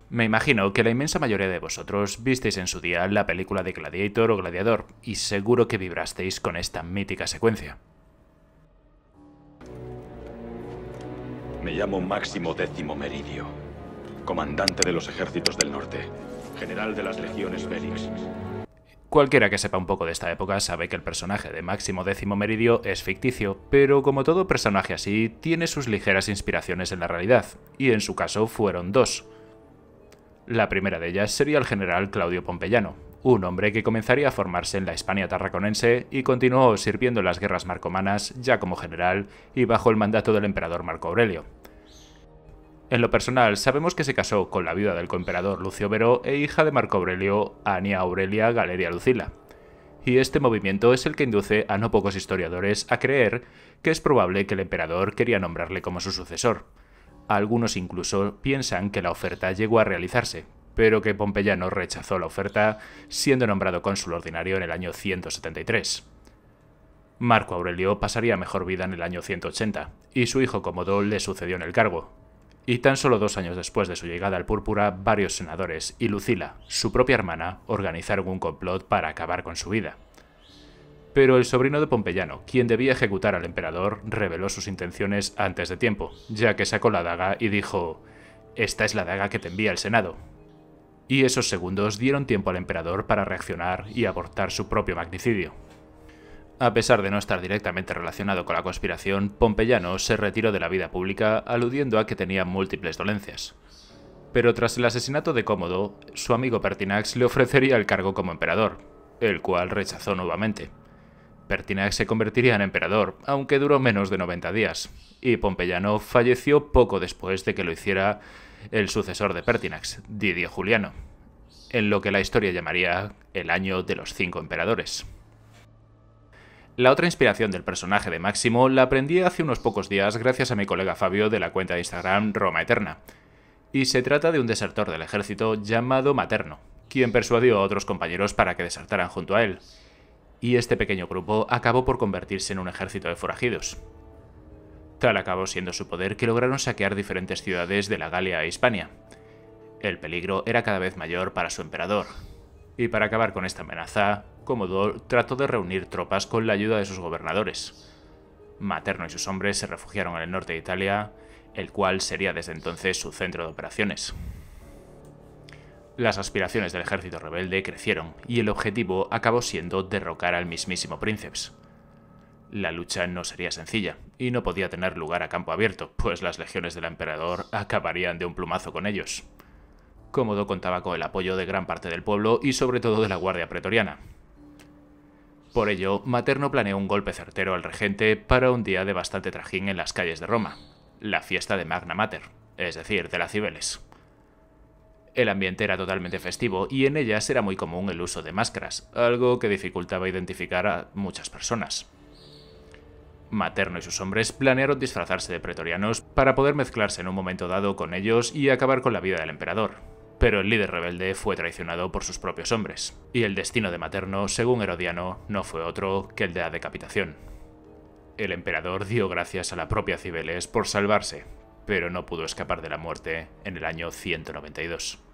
Me imagino que la inmensa mayoría de vosotros visteis en su día la película de Gladiator o Gladiador, y seguro que vibrasteis con esta mítica secuencia. Me llamo Máximo Décimo Meridio, comandante de los ejércitos del norte, general de las legiones Félix. Cualquiera que sepa un poco de esta época sabe que el personaje de Máximo Décimo Meridio es ficticio, pero como todo personaje así, tiene sus ligeras inspiraciones en la realidad, y en su caso fueron dos. La primera de ellas sería el general Claudio Pompeyano, un hombre que comenzaría a formarse en la Hispania tarraconense y continuó sirviendo en las guerras marcomanas ya como general y bajo el mandato del emperador Marco Aurelio. En lo personal, sabemos que se casó con la viuda del coemperador Lucio Vero e hija de Marco Aurelio, Ania Aurelia Galeria Lucila. Y este movimiento es el que induce a no pocos historiadores a creer que es probable que el emperador quería nombrarle como su sucesor. Algunos incluso piensan que la oferta llegó a realizarse, pero que Pompeyano rechazó la oferta, siendo nombrado cónsul ordinario en el año 173. Marco Aurelio pasaría mejor vida en el año 180, y su hijo Cómodo le sucedió en el cargo. Y tan solo 2 años después de su llegada al Púrpura, varios senadores y Lucila, su propia hermana, organizaron un complot para acabar con su vida. Pero el sobrino de Pompeyano, quien debía ejecutar al emperador, reveló sus intenciones antes de tiempo, ya que sacó la daga y dijo: «Esta es la daga que te envía el Senado». Y esos segundos dieron tiempo al emperador para reaccionar y abortar su propio magnicidio. A pesar de no estar directamente relacionado con la conspiración, Pompeyano se retiró de la vida pública aludiendo a que tenía múltiples dolencias. Pero tras el asesinato de Cómodo, su amigo Pertinax le ofrecería el cargo como emperador, el cual rechazó nuevamente. Pertinax se convertiría en emperador, aunque duró menos de 90 días, y Pompeyano falleció poco después de que lo hiciera el sucesor de Pertinax, Didio Juliano, en lo que la historia llamaría el año de los 5 emperadores. La otra inspiración del personaje de Máximo la aprendí hace unos pocos días gracias a mi colega Fabio de la cuenta de Instagram Roma Eterna. Y se trata de un desertor del ejército llamado Materno, quien persuadió a otros compañeros para que desertaran junto a él. Y este pequeño grupo acabó por convertirse en un ejército de forajidos. Tal acabó siendo su poder que lograron saquear diferentes ciudades de la Galia e Hispania. El peligro era cada vez mayor para su emperador. Y para acabar con esta amenaza, Cómodo trató de reunir tropas con la ayuda de sus gobernadores. Materno y sus hombres se refugiaron en el norte de Italia, el cual sería desde entonces su centro de operaciones. Las aspiraciones del ejército rebelde crecieron y el objetivo acabó siendo derrocar al mismísimo Princeps. La lucha no sería sencilla y no podía tener lugar a campo abierto, pues las legiones del emperador acabarían de un plumazo con ellos. Cómodo contaba con el apoyo de gran parte del pueblo y sobre todo de la guardia pretoriana. Por ello, Materno planeó un golpe certero al regente para un día de bastante trajín en las calles de Roma, la fiesta de Magna Mater, es decir, de las Cibeles. El ambiente era totalmente festivo y en ellas era muy común el uso de máscaras, algo que dificultaba identificar a muchas personas. Materno y sus hombres planearon disfrazarse de pretorianos para poder mezclarse en un momento dado con ellos y acabar con la vida del emperador. Pero el líder rebelde fue traicionado por sus propios hombres, y el destino de Materno, según Herodiano, no fue otro que el de la decapitación. El emperador dio gracias a la propia Cibeles por salvarse, pero no pudo escapar de la muerte en el año 192.